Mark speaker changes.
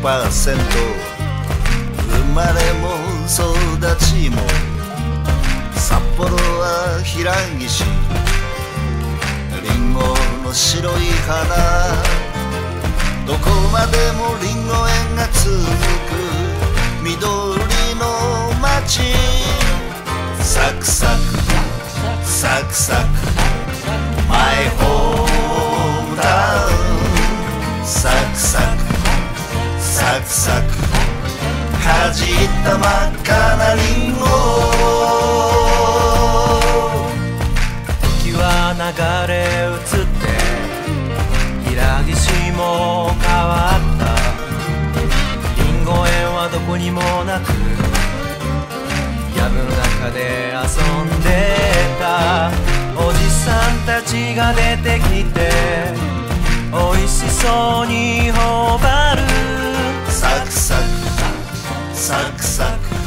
Speaker 1: 100%生まれも育ちも札幌は平岸リンゴの白い花どこまでもリンゴ園が続く緑の街サクサクサクサクマイホームタウンサクサクサクサクかじった真っ赤なリンゴ
Speaker 2: 時は流れ移って平岸も変わったリンゴ園はどこにもなく藪の中で遊んでたおじさんたちが出てきておいしそうに頬張る
Speaker 1: サクサクサクサク